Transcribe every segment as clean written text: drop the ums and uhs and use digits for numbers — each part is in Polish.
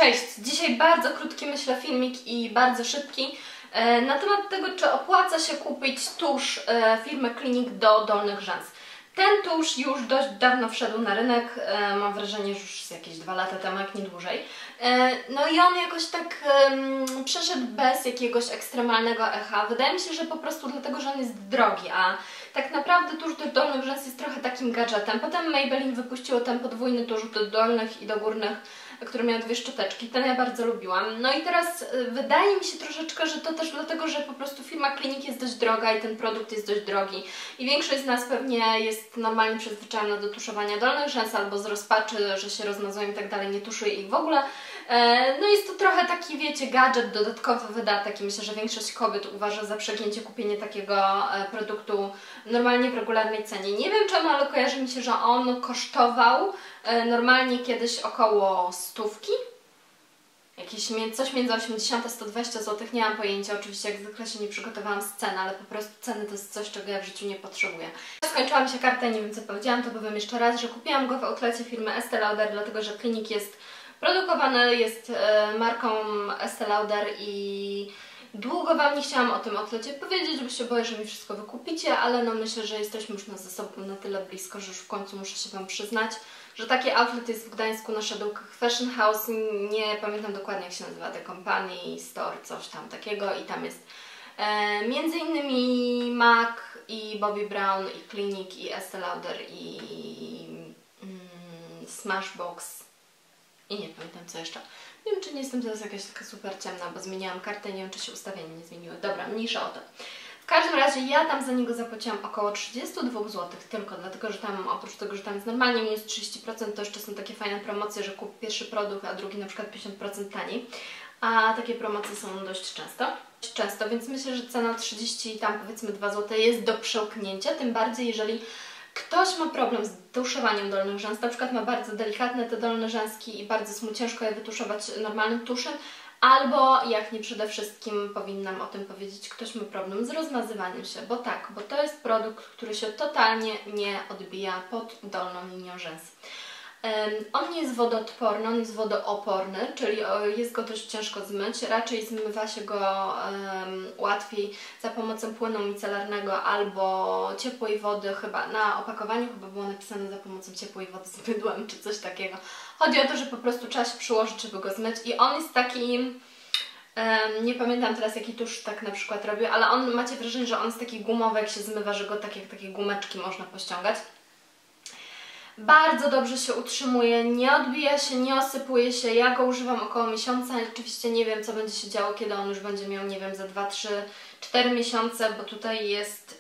Cześć! Dzisiaj bardzo krótki, myślę, filmik i bardzo szybki na temat tego, czy opłaca się kupić tusz firmy Clinique do dolnych rzęs. Ten tusz już dość dawno wszedł na rynek, mam wrażenie, że już z jakieś 2 lata temu, jak nie dłużej. No i on jakoś tak przeszedł bez jakiegoś ekstremalnego echa. Wydaje mi się, że po prostu dlatego, że on jest drogi, a tak naprawdę tusz do dolnych rzęs jest trochę takim gadżetem. Potem Maybelline wypuściło ten podwójny tusz do dolnych i do górnych, który miał 2 szczoteczki. Ten ja bardzo lubiłam. No i teraz wydaje mi się troszeczkę, że to też dlatego, że po prostu firma Clinique jest dość droga i ten produkt jest dość drogi. I większość z nas pewnie jest normalnie przyzwyczajona do tuszowania dolnych rzęs albo z rozpaczy, że się rozmazują i tak dalej, nie tuszuje ich w ogóle. No jest to trochę taki, wiecie, gadżet, dodatkowy wydatek i myślę, że większość kobiet uważa za przegięcie kupienie takiego produktu normalnie w regularnej cenie. Nie wiem czemu, ale kojarzy mi się, że on kosztował normalnie kiedyś około 100. Coś między 80 a 120 zł, nie mam pojęcia, oczywiście jak zwykle się nie przygotowałam z cen, ale po prostu ceny to jest coś, czego ja w życiu nie potrzebuję. Skończyła mi się karta, nie wiem co powiedziałam, to powiem jeszcze raz, że kupiłam go w outlecie firmy Estée Lauder, dlatego że Clinique jest produkowany, jest marką Estée Lauder i długo Wam nie chciałam o tym outlecie powiedzieć, bo się boję, że mi wszystko wykupicie, ale no myślę, że jesteśmy już ze sobą na tyle blisko, że już w końcu muszę się Wam przyznać, że taki outlet jest w Gdańsku na Szadłkach Fashion House, nie pamiętam dokładnie jak się nazywa, The Company Store, coś tam takiego i tam jest między innymi MAC i Bobbi Brown i Clinique i Estée Lauder i Smashbox i nie pamiętam co jeszcze. Nie wiem, czy nie jestem teraz jakaś taka super ciemna, bo zmieniałam kartę i nie wiem, czy się ustawienia nie zmieniły. Dobra, mniejsza o to. W każdym razie ja tam za niego zapłaciłam około 32 zł tylko, dlatego że tam oprócz tego, że tam jest normalnie minus 30%, to jeszcze są takie fajne promocje, że kup pierwszy produkt, a drugi na przykład 50% taniej. A takie promocje są dość często, więc myślę, że cena 30 i tam powiedzmy 2 zł jest do przełknięcia, tym bardziej jeżeli ktoś ma problem z tuszowaniem dolnych rzęs, na przykład ma bardzo delikatne te dolne rzęski i bardzo jest mu ciężko je wytuszować normalnym tuszem, albo, jak nie przede wszystkim powinnam o tym powiedzieć, ktoś ma problem z rozmazywaniem się, bo to jest produkt, który się totalnie nie odbija pod dolną linią rzęs. On nie jest wodoodporny, on jest wodooporny, czyli jest go dość ciężko zmyć, raczej zmywa się go łatwiej za pomocą płynu micelarnego albo ciepłej wody, chyba na opakowaniu chyba było napisane za pomocą ciepłej wody z mydłem czy coś takiego. Chodzi o to, że po prostu trzeba się przyłożyć, żeby go zmyć i on jest taki, nie pamiętam teraz jaki tusz tak na przykład robił, ale on, macie wrażenie, że on jest taki gumowy, jak się zmywa, że go tak jak takie gumeczki można pościągać. Bardzo dobrze się utrzymuje, nie odbija się, nie osypuje się. Ja go używam około miesiąca. Oczywiście nie wiem, co będzie się działo, kiedy on już będzie miał, nie wiem, za 2, 3, 4 miesiące, bo tutaj jest...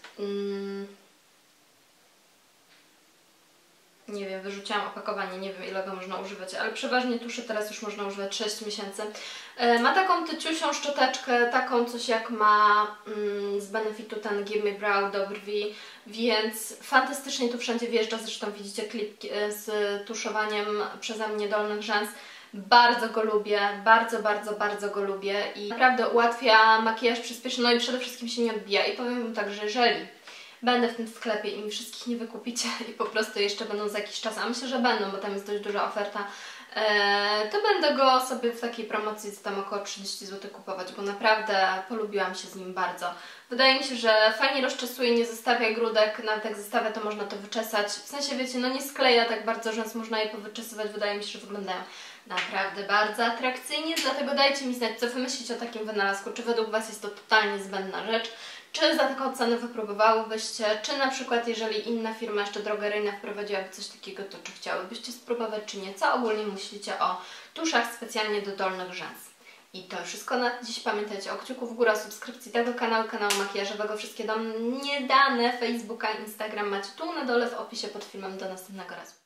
nie wiem, wyrzuciłam opakowanie, nie wiem ile go można używać, ale przeważnie tuszy teraz już można używać 6 miesięcy. Ma taką tyciusią szczoteczkę, taką coś jak ma z Benefitu ten Give Me Brow do brwi, więc fantastycznie tu wszędzie wjeżdża, zresztą widzicie klip z tuszowaniem przeze mnie dolnych rzęs. Bardzo go lubię, bardzo go lubię i naprawdę ułatwia makijaż, przyspieszy, no i przede wszystkim się nie odbija i powiem Wam tak, że jeżeli będę w tym sklepie i mi wszystkich nie wykupicie i po prostu jeszcze będą za jakiś czas, a myślę, że będą, bo tam jest dość duża oferta, to będę go sobie w takiej promocji za tam około 30 zł kupować, bo naprawdę polubiłam się z nim bardzo. Wydaje mi się, że fajnie rozczesuje, nie zostawia grudek, nawet jak zostawia, to można to wyczesać. W sensie, wiecie, no nie skleja tak bardzo rzęs, można je powyczesywać, wydaje mi się, że wyglądają naprawdę bardzo atrakcyjnie, dlatego dajcie mi znać, co wy myślicie o takim wynalazku, czy według Was jest to totalnie zbędna rzecz, czy za taką cenę wypróbowałybyście, czy na przykład jeżeli inna firma jeszcze drogeryjna wprowadziłaby coś takiego, to czy chciałybyście spróbować, czy nie? Co ogólnie myślicie o tuszach specjalnie do dolnych rzęs? I to wszystko na dziś. Pamiętajcie o kciuku w górę, o subskrypcji tego kanału makijażowego. Wszystkie do mnie dane, Facebooka, Instagram macie tu na dole w opisie pod filmem. Do następnego razu.